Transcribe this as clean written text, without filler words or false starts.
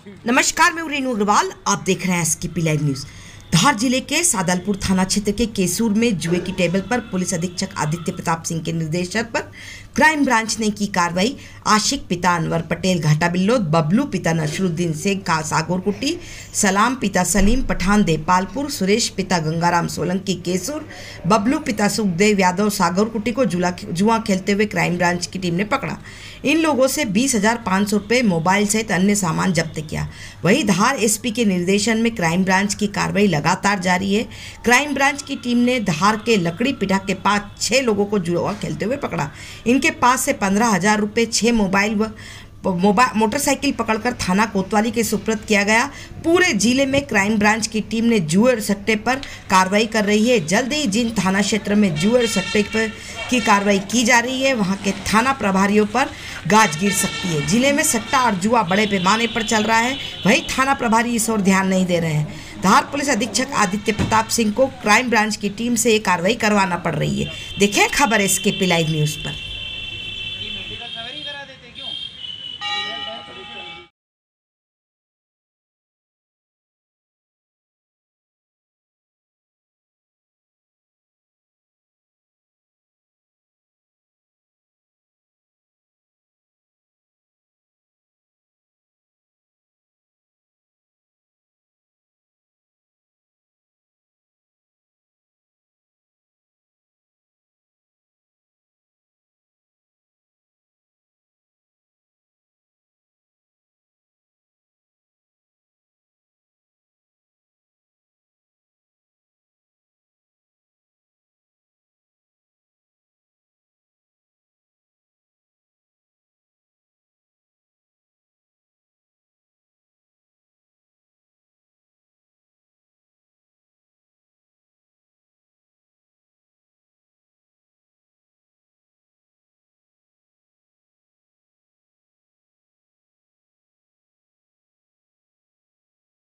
नमस्कार, मैं रेणु अग्रवाल। आप देख रहे हैं एसकेपी लाइव न्यूज। धार जिले के सादलपुर थाना क्षेत्र के केसूर में जुए की टेबल पर पुलिस अधीक्षक आदित्य प्रताप सिंह के निर्देशन पर क्राइम ब्रांच ने की कार्रवाई। आशिक पिता अनवर पटेल घाटा बिल्लोद, बबलू पिता नसरुद्दीन शेख सागोरकुटी, सलाम पिता सलीम पठान देपालपुर, सुरेश पिता गंगाराम सोलंकी केसूर, बबलू पिता सुखदेव यादव सागोरकुटी को जुआ खेलते हुए क्राइम ब्रांच की टीम ने पकड़ा। इन लोगों से 20,500 रुपये, मोबाइल सहित अन्य सामान जब्त किया। वहीं धार एसपी के निर्देशन में क्राइम ब्रांच की कार्रवाई लगातार जारी है। क्राइम ब्रांच की टीम ने धार के लकड़ी पिटा के पास 6 लोगों को जुआ खेलते हुए पकड़ा। इनके पास से 15,000 रुपये, 6 मोबाइल व मोटरसाइकिल पकड़कर थाना कोतवाली के सुपुर्द किया गया। पूरे जिले में क्राइम ब्रांच की टीम ने जुए और सट्टे पर कार्रवाई कर रही है। जल्द ही जिन थाना क्षेत्र में जुए और सट्टे पर की कार्रवाई की जा रही है, वहां के थाना प्रभारियों पर गाज गिर सकती है। जिले में सट्टा और जुआ बड़े पैमाने पर चल रहा है, वहीं थाना प्रभारी इस ओर ध्यान नहीं दे रहे हैं। धार पुलिस अधीक्षक आदित्य प्रताप सिंह को क्राइम ब्रांच की टीम से ये कार्रवाई करवाना पड़ रही है। देखें खबर एसकेपी लाइव न्यूज़ पर।